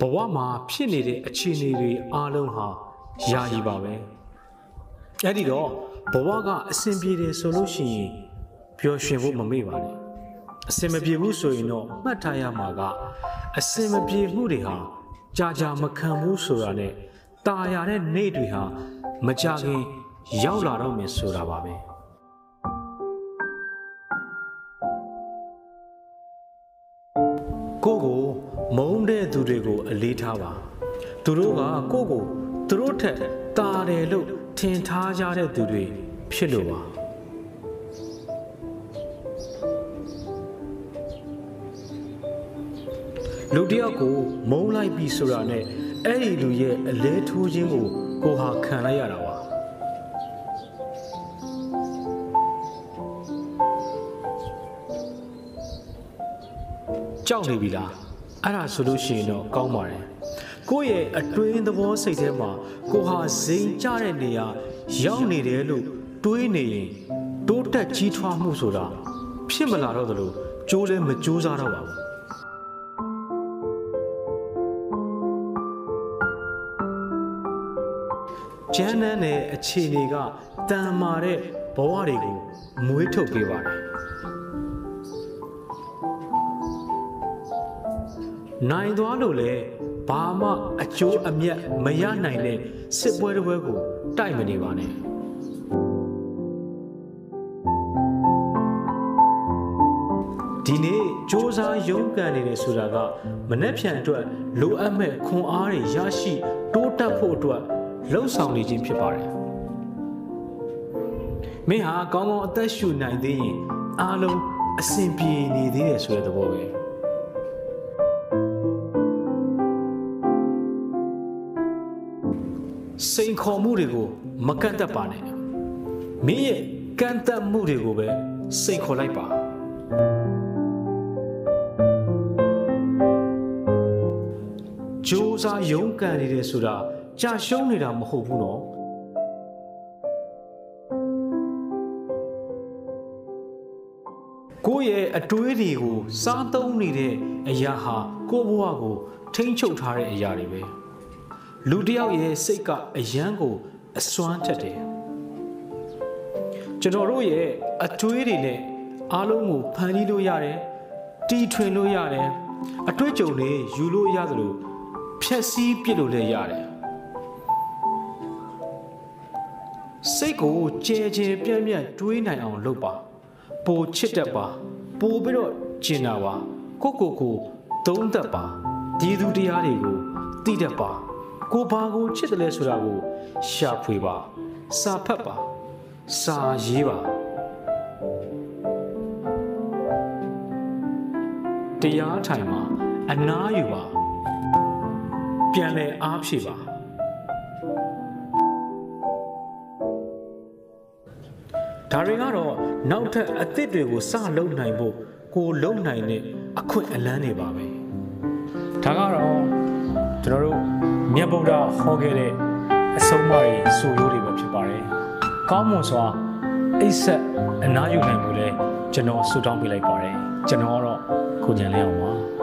ဘဝမှာဖြစ်နေတဲ့အခြေအနေတွေအားလုံးဟာယာယီပါပဲအဲ့ဒီတော့ဘဝကအဆင်ပြေတယ်ဆိုလို့ရှိရင်ပျော်ရွှင်ဖို့မမေ့ပါနဲ့အဆင်မပြေဘူးဆိုရင်တော့မှတ်ထားရမှာကအဆင်မပြေမှုတွေဟာကြာမခံဘူးဆိုတာနဲ့တာယာတဲ့နေ့တွေဟာမကြခင်ရောက်လာတော့မယ်ဆိုတာပါပဲကိုကိုမုန်းတဲ့သူတွေကိုအလေးထားပါသူတို့ကကိုကိုသူတို့ထက်တာတယ်လို့ထင်ထားကြတဲ့သူတွေဖြစ်လို့ပါလူတယောက်ကိုမုန်းလိုက်ပြီဆိုတာနဲ့အဲ့ဒီလူရဲ့အလဲထိုးခြင်းကိုဟာခံလိုက်ရတာပါကြောက်နေပြီလားအဲ့ဒါဆိုလို့ရှိရင်တော့ကောင်းပါတယ်ကိုယ့်ရဲ့အတွင်းသဘောစိတ်ထဲမှာကိုဟာဇိမ်ကျတဲ့နေရာရောက်နေတယ်လို့တွေးနေရင်တိုးတက်ကြီးထွားမှုဆိုတာဖြစ်မလာတော့သလိုကြိုးလည်းမကြိုးစားတော့ပါဘူးကျန်းတဲ့အခြေအနေကတန်မာတဲ့ဘဝတွေကိုမွေးထုတ်ပေးပါတယ်နိုင်သွားလို့လေဘာမှအကျိုးအမြတ်မရနိုင်တဲ့စစ်ပွဲတစ်ပွဲကိုတိုက်မနေပါနဲ့ဒီနေ့စ조사ရုန်းကန်နေတယ်ဆိုတာကမနှက်ဖြန်အတွက်လိုအပ်မဲ့ခွန်အားတွေရရှိတိုးတက်ဖို့အတွက်လှုပ်ဆောင်နေခြင်းဖြစ်ပါတယ်မင်းဟာကောင်းကောင်းအသက်ရှူနိုင်သေးရင်အားလုံးအဆင်ပြေနေသေးတယ်ဆိုတဲ့သဘောပဲစိန်ခေါ်မှုတွေကိုမကန့်သက်ပါနဲ့မင်းရဲ့ကန့်သက်မှုတွေကိုပဲစိန်ခေါ်လိုက်ပါကြိုးစားရုန်းကန်နေတယ်ဆိုတာကြာရှုံးနေတာမဟုတ်ဘူးနော်ကိုယ့်ရဲ့အတွေးတွေကိုစားသုံးနေတဲ့အရာဟာကိုယ့်ဘဝကိုထိန်းချုပ်ထားတဲ့အရာတွေပဲလူတယောက်ရဲ့စိတ်ကအယမ်းကိုအစွမ်းထက်တယ်ကျွန်တော်တို့ရဲ့အတွေးတွေနဲ့အားလုံးကိုဖန်တီးလို့ရတယ်တီထွင်လို့ရတယ်အတွေ့အကြုံတွေယူလို့ရသလိုဖြည့်ဆည်းပြစ်လို့လည်းရတယ်စိတ်ကိုကြဲပြန့်တွေးနိုင်အောင်လုပ်ပါပိုချစ်တတ်ပါပိုပြီးတော့ကျင်တာပါကိုသုံးတတ်ပါဒီသူတရားတွေကိုသိတတ်ပါကိုဘာကိုချစ်တယ်လဲဆိုတာကိုရှာဖွေပါစာဖတ်ပါစာရေးပါတရားထိုင်ပါအနားယူပါပြန်လဲအားဖြည့်ပါဒါတွေကတော့နောက်ထပ်အသစ်တွေကိုစလုပ်နိုင်ဖို့ကိုလုံနိုင်တဲ့အခွင့်အလမ်းတွေပါပဲဒါကတော့ကျွန်တော်တို့မြတ်ဗုဒ္ဓဟောခဲ့တဲ့အဆုံးအမတွေဆိုရိုးတွေပဲဖြစ်ပါတယ်ကောင်းမွန်စွာအိပ်ဆက်အနားယူနိုင်ဖို့လဲကျွန်တော်ဆုတောင်းပေးလိုက်ပါတယ်ကျွန်တော်ကတော့ကိုဉာဏ်လေးအောင်ပါ